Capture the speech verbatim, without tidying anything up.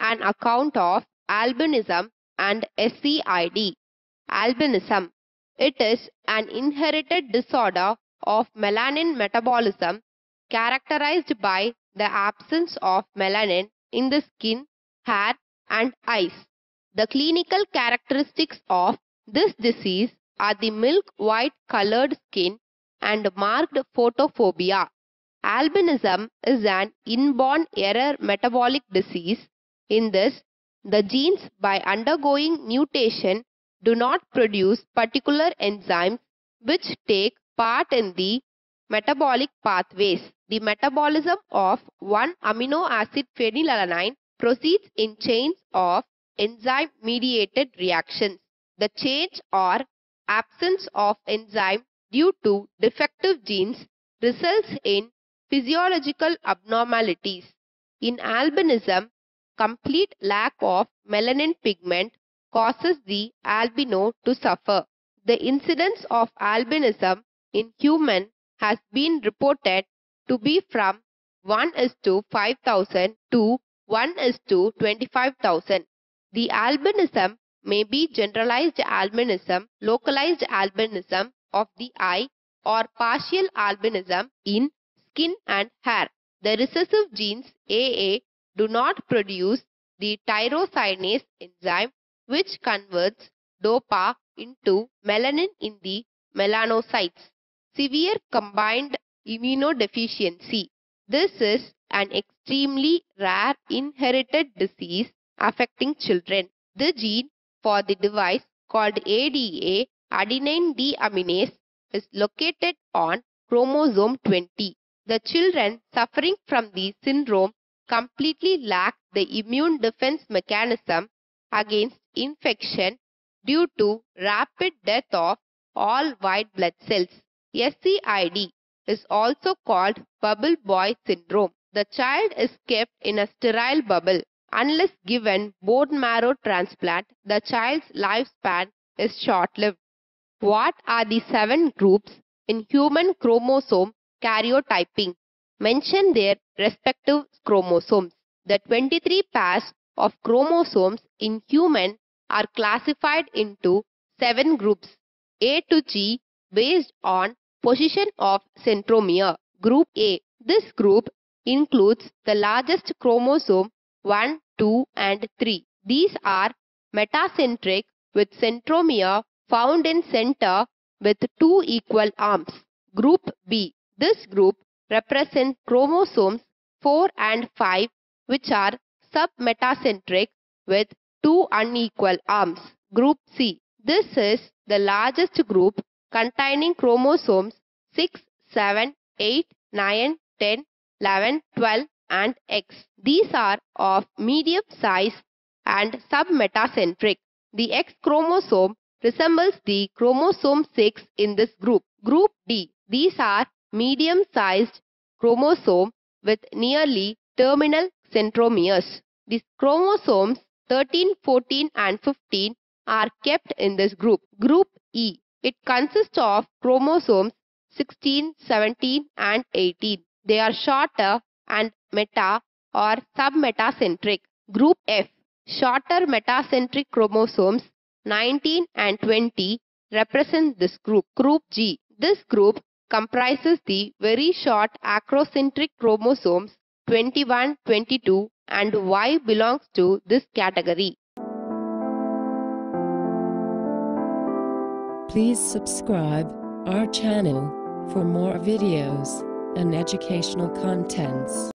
an account of albinism and S C I D. Albinism. It is an inherited disorder of melanin metabolism characterized by the absence of melanin in the skin, hair, and eyes. The clinical characteristics of this disease are the milk white colored skin and marked photophobia. Albinism is an inborn error metabolic disease. In this, the genes, by undergoing mutation, do not produce particular enzymes which take part in the metabolic pathways. The metabolism of one amino acid phenylalanine proceeds in chains of enzyme-mediated reactions. The change or absence of enzyme due to defective genes results in physiological abnormalities. In albinism, complete lack of melanin pigment causes the albino to suffer. The incidence of albinism in humans has been reported to be from one is to five thousand to one is to twenty-five thousand. The albinism may be generalized albinism, localized albinism of the eye, or partial albinism in skin and hair. The recessive genes A A do not produce the tyrosinase enzyme which converts DOPA into melanin in the melanocytes. Severe combined immunodeficiency. This is an extremely rare inherited disease affecting children. The gene for the device called A D A, adenine deaminase, is located on chromosome twenty. The children suffering from the syndrome completely lack the immune defense mechanism against infection due to rapid death of all white blood cells. S C I D is also called bubble boy syndrome. The child is kept in a sterile bubble. Unless given bone marrow transplant, the child's lifespan is short-lived. What are the seven groups in human chromosome karyotyping? Mention their respective chromosomes. The twenty-three pairs of chromosomes in human are classified into seven groups A to G based on position of centromere. Group A. This group includes the largest chromosome one, two, and three. These are metacentric with centromere found in center with two equal arms. Group B. This group represents chromosomes four and five which are submetacentric with two unequal arms. Group C. This is the largest group containing chromosomes six, seven, eight, nine, ten, eleven, twelve, and X. These are of medium size and submetacentric. The X chromosome resembles the chromosome six in this group. Group D. These are medium-sized chromosomes with nearly terminal centromeres. These chromosomes thirteen, fourteen, and fifteen are kept in this group. Group E. It consists of chromosomes sixteen, seventeen, and eighteen. They are shorter and meta or submetacentric. Group F. Shorter metacentric chromosomes nineteen and twenty represent this group. Group G. This group comprises the very short acrocentric chromosomes twenty-one, twenty-two, and Y belongs to this category. Please subscribe our channel for more videos and educational contents.